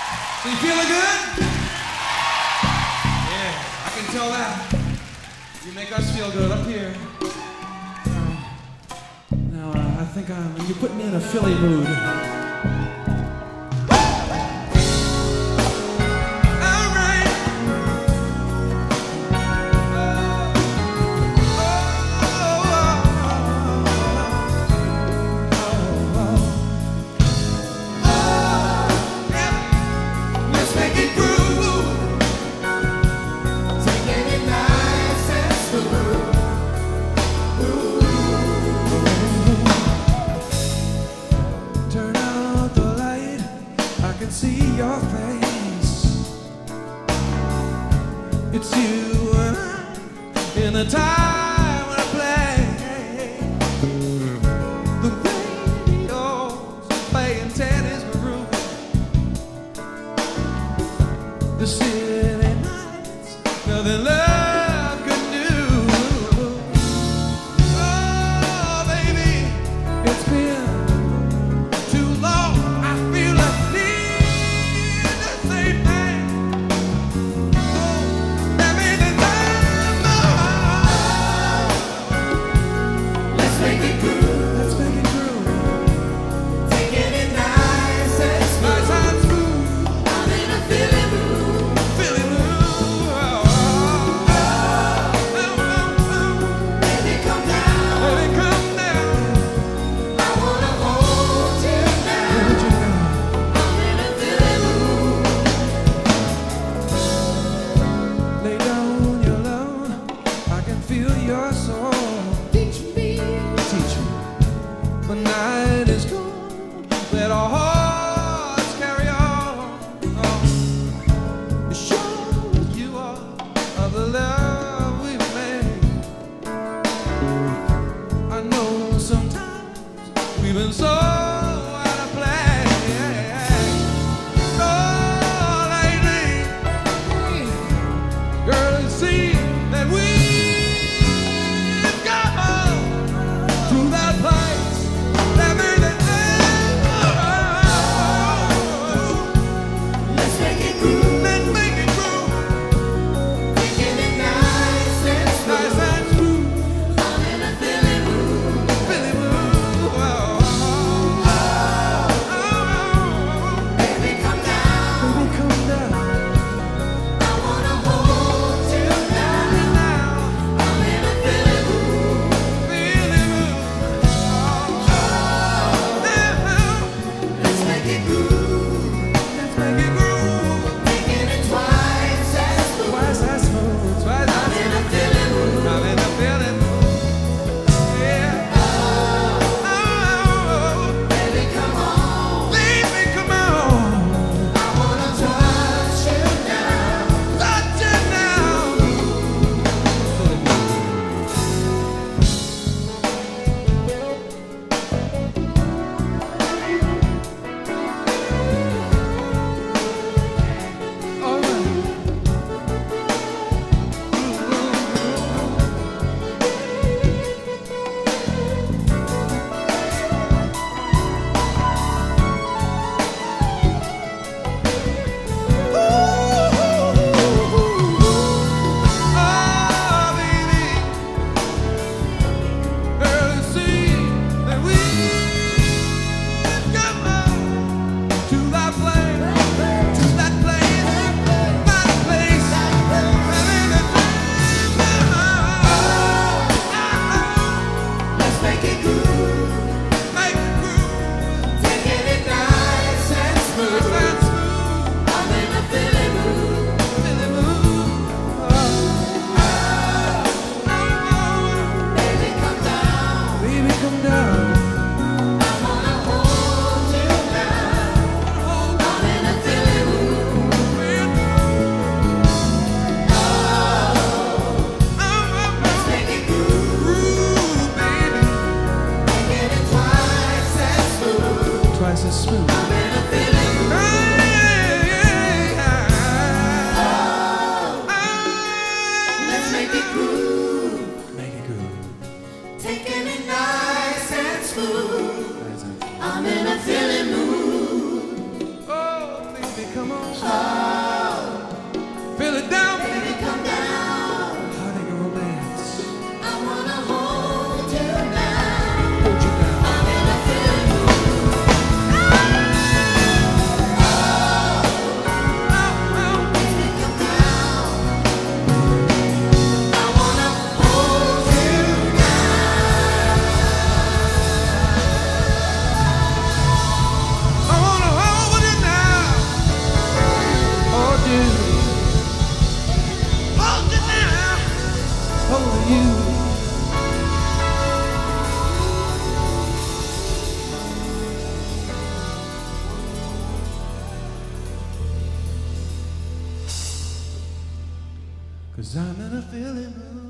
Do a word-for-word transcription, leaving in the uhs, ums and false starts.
So you feeling good? Yeah, I can tell that. You make us feel good up here. Uh, now, uh, I think uh, you put me in a Philly mood. See your face. It's you and I in the time when I play. The radio's playing Teddy's Maroon. The city nights, nothing love could do. Oh, baby, it's been let our hearts carry on. Oh, it shows you all of the love we've made. I know sometimes we've been so out of place. Oh, lately, girl, it seems that we've gone to that place that made it. Come on. 'cause I'm in a feeling mood.